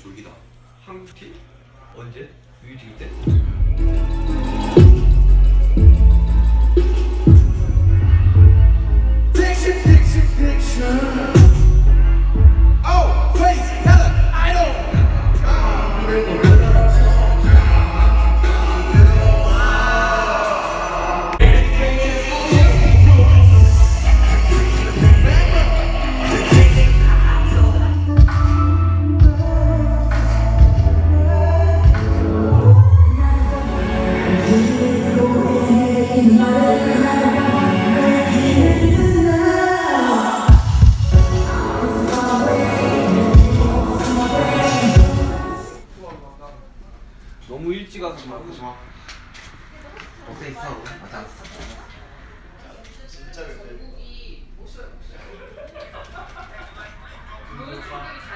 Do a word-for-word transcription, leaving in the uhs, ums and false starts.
졸기다. 한국티? 언제? 뮤직 때? Diction, diction, diction. Oh, crazy, hella, idol. 너무 일찍 와서 막 하지 마. 어때 있어? 맞아. 진짜 근데.